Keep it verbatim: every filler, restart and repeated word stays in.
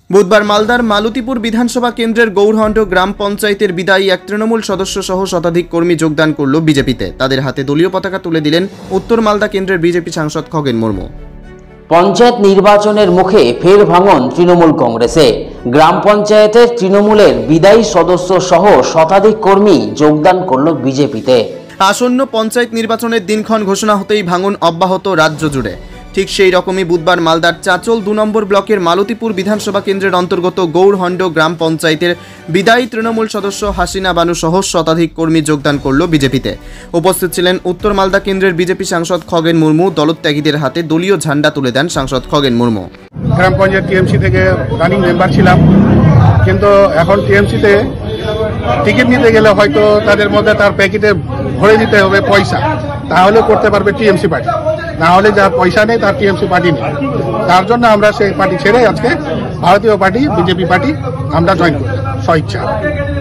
বুধবার মালদার মালতীপুর বিধানসভা কেন্দ্রের গৌরহণ্ড গ্রাম পঞ্চায়েতের বিদায়ী এক তৃণমূল সদস্য সহ শতাধিক কর্মী যোগদান করল বিজেপিতে। তাদের হাতে দলীয় পতাকা তুলে দিলেন উত্তর মালদা কেন্দ্রের বিজেপি সাংসদ খগেন মুর্মু। পঞ্চায়েত নির্বাচনের মুখে ফের ভাঙন তৃণমূল কংগ্রেসে। গ্রাম পঞ্চায়েতের তৃণমূলের বিদায়ী সদস্য সহ শতাধিক কর্মী যোগদান করল বিজেপিতে। আসন্ন পঞ্চায়েত নির্বাচনের দিনক্ষণ ঘোষণা হতেই ভাঙন অব্যাহত রাজ্য জুড়ে। ঠিক সেই রকমই বুধবার মালদার চাচল দু নম্বর ব্লকের মালতীপুর বিধানসভা কেন্দ্রের অন্তর্গত গৌরহণ্ড গ্রাম পঞ্চায়েতের বিদায়ী তৃণমূল সদস্য হাসিনা বানু সহ শতাধিক কর্মী যোগদান করল বিজেপিতে। উপস্থিত ছিলেন উত্তর মালদা কেন্দ্রের বিজেপি সাংসদ খগেন মুর্মু। দলত্যাগীদের হাতে দলীয় ঝান্ডা তুলে দেন সাংসদ খগেন মুর্মু। গ্রাম পঞ্চায়েত টিএমসি থেকে রানিং মেম্বার ছিলাম, কিন্তু এখন টিএমসিতে টিকিট নিতে গেলে হয়তো তাদের মধ্যে তার প্যাকেটে ভরে দিতে হবে পয়সা, তাহলে করতে পারবে টিএমসি পার্টি, না হলে যার পয়সা নেই তার টিএমসি পার্টি নেই। তার জন্য আমরা সেই পার্টি ছেড়ে আজকে ভারতীয় পার্টি বিজেপি পার্টি আমরা জয়েন করি স্বইচ্ছা।